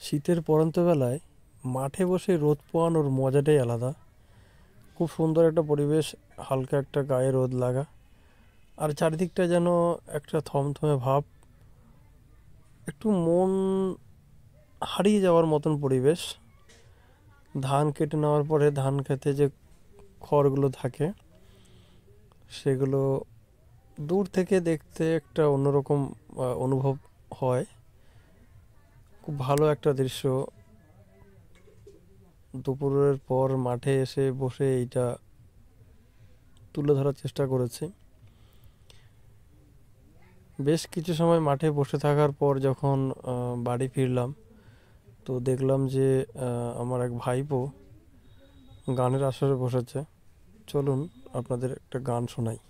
শীতের পড়ন্ত বেলায় মাঠে বসে রোদ পোয়ানোর মজাটাই আলাদা। খুব সুন্দর একটা পরিবেশ, হালকা একটা গায়ে রোদ লাগা, আর চারিদিকটা যেন একটা থমথমে ভাব, একটু মন হারিয়ে যাওয়ার মতন পরিবেশ। ধান কেটে নেওয়ার পরে ধান খেতে যে খড়গুলো থাকে সেগুলো দূর থেকে দেখতে একটা অন্যরকম অনুভব হয়। খুব ভালো একটা দৃশ্য। দুপুরের পর মাঠে এসে বসে এইটা তুলে ধরার চেষ্টা করেছি। বেশ কিছু সময় মাঠে বসে থাকার পর যখন বাড়ি ফিরলাম, তো দেখলাম যে আমার এক ভাইপো গানের আসরে বসেছে। চলুন আপনাদের একটা গান শোনাই।